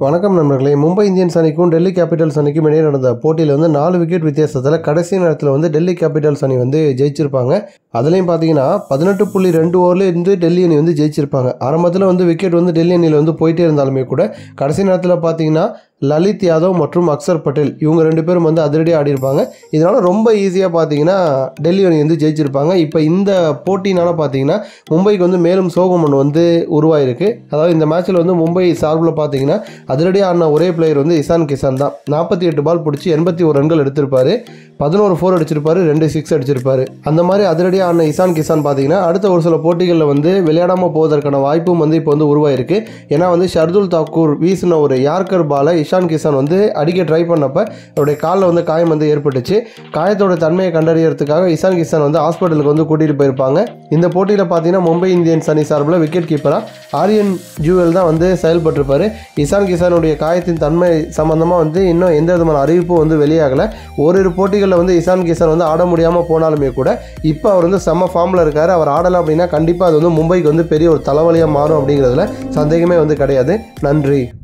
வணக்கம் நண்பர்களே. மும்பை இந்தியன்ஸ் அணிக்கும் டெல்லி கேபிட்டல்ஸ் அணிக்கும் இடையே நடந்த போட்டியில் 4 விக்கெட் வித்தியாசத்தில் கடைசி நேரத்தில் டெல்லி கேபிட்டல்ஸ் அணி ஜெயிச்சிருப்பாங்க. அதுலேயும் பார்த்தீங்கன்னா 18.2 ஓவரில் இருந்து டெல்லி அணி ஜெயிச்சிருப்பாங்க. ஆரம்பத்தில் விக்கெட் டெல்லி அணியில் போயிட்டே இருந்தாலுமே கூட கடைசி நேரத்தில் பார்த்தீங்கன்னா லலித் யாதவ் மற்றும் அக்சர் பட்டேல் இவங்க 2 பேரும் அதிரடியாக ஆடிருப்பாங்க. இதனால் ரொம்ப ஈஸியாக பார்த்தீங்கன்னா டெல்லி அணி ஜெயிச்சிருப்பாங்க. இப்போ இந்த போட்டினால் பார்த்தீங்கன்னா மும்பைக்கு மேலும் சோகம் ஒன்று உருவாயிருக்கு. அதாவது இந்த மேட்ச்சில் மும்பை சார்பில் பார்த்தீங்கன்னா அதிரடியாக ஆடின ஒரே பிளேயர் இசான் கிசான் தான். 48 பால் பிடிச்சி 81 ரன்கள் எடுத்திருப்பாரு. 11 4 அடிச்சிருப்பாரு, 2 6 அடிச்சிருப்பாரு. அந்த மாதிரி அதிரடியாக ஆடின இசான் கிசான் பார்த்தீங்கன்னா அடுத்த ஒரு சில போட்டிகளில் விளையாடாமல் போவதற்கான வாய்ப்பும் இப்போ உருவாயிருக்கு. ஏன்னா ஷர்துல் தாக்கூர் வீசின ஒரு யார்கர் பாலை இசான் கிசான் அடிக்க ட்ரை பண்ணப்ப அவருடைய காலில் காயம் ஏற்பட்டுச்சு. காயத்தோட தன்மையை கண்டறியறதுக்காக இசான் கிசான் ஹாஸ்பிட்டலுக்கு கூட்டிகிட்டு போயிருப்பாங்க. இந்த போட்டியில் பார்த்தீங்கன்னா மும்பை இந்தியன்ஸ் அணி சார்பில் விக்கெட் கீப்பராக ஆரியன் ஜூவல் தான் செயல்பட்டிருப்பாரு. இசான் கிசானுடைய காயத்தின் தன்மை சம்பந்தமாக இன்னும் எந்த விதமான அறிவிப்பும் வெளியாகலை. ஓரிரு போட்டிகளில் இசான் கிசான் ஆட முடியாமல் போனாலுமே கூட இப்போ அவர் செம்ம ஃபார்மில் இருக்கார். அவர் ஆடலாம் அப்படின்னா கண்டிப்பாக அது மும்பைக்கு பெரிய ஒரு தலைவலியாக மாறும் அப்படிங்கிறதுல சந்தேகமே கிடையாது. நன்றி.